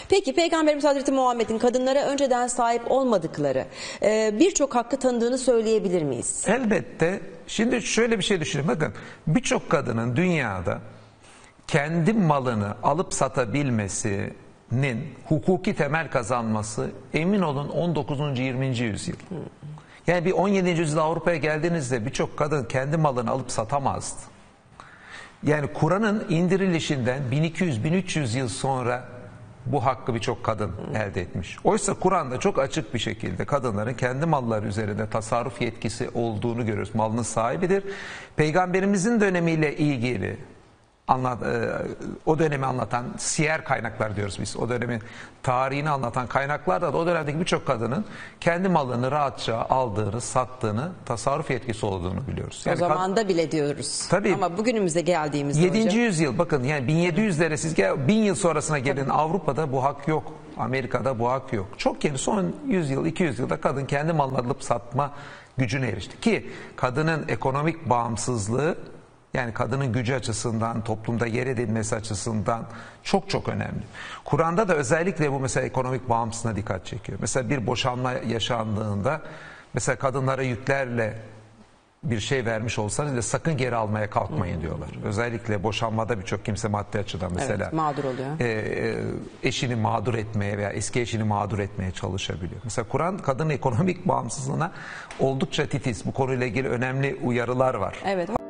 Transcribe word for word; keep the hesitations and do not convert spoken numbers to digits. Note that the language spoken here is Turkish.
Peki Peygamberimiz Hazreti Muhammed'in kadınlara önceden sahip olmadıkları e, birçok hakkı tanıdığını söyleyebilir miyiz? Elbette. Şimdi şöyle bir şey düşünün. Bakın birçok kadının dünyada kendi malını alıp satabilmesinin hukuki temel kazanması emin olun on dokuzuncu yirminci yüzyıl. Yani bir on yedinci yüzyılda Avrupa'ya geldiğinizde birçok kadın kendi malını alıp satamazdı. Yani Kur'an'ın indirilişinden bin iki yüz bin üç yüz yıl sonra bu hakkı birçok kadın elde etmiş. Oysa Kur'an'da çok açık bir şekilde kadınların kendi malları üzerinde tasarruf yetkisi olduğunu görüyoruz. Malının sahibidir. Peygamberimizin dönemiyle ilgili anlat, e, o dönemi anlatan siyer kaynaklar diyoruz biz. O dönemin tarihini anlatan kaynaklarda da o dönemdeki birçok kadının kendi malını rahatça aldığını, sattığını, tasarruf yetkisi olduğunu biliyoruz. Yani o zamanda bile diyoruz. Tabii, ama bugünümüze geldiğimizde yedinci hocam. yüzyıl bakın yani bin yedi yüzlere siz gel, bin yıl sonrasına gelin, Avrupa'da bu hak yok. Amerika'da bu hak yok. Çok yeni son yüz yıl iki yüz yılda kadın kendi malını alıp satma gücüne erişti. Ki kadının ekonomik bağımsızlığı, yani kadının gücü açısından, toplumda yer edilmesi açısından çok çok önemli. Kur'an'da da özellikle bu mesela ekonomik bağımsızlığına dikkat çekiyor. Mesela bir boşanma yaşandığında mesela kadınlara yüklerle bir şey vermiş olsanız bile sakın geri almaya kalkmayın diyorlar. Özellikle boşanmada birçok kimse maddi açıdan mesela evet, mağdur oluyor. E, e, eşini mağdur etmeye veya eski eşini mağdur etmeye çalışabiliyor. Mesela Kur'an kadının ekonomik bağımsızlığına oldukça titiz. Bu konuyla ilgili önemli uyarılar var. Evet.